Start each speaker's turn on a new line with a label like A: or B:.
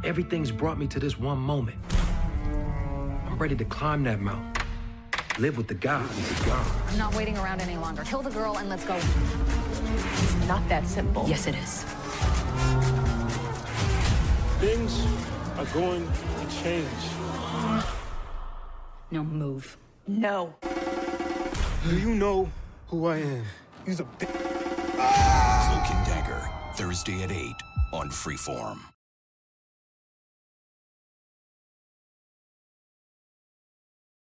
A: Everything's brought me to this one moment. I'm ready to climb that mountain. Live with the gods.
B: I'm not waiting around any longer. Kill the girl and let's go.
C: Not that simple.
B: Yes, it is.
D: Things are going to change.
B: No, move.
C: No.
D: Do you know who I am? He's a
E: Cloak and Dagger, Thursday at 8 on Freeform.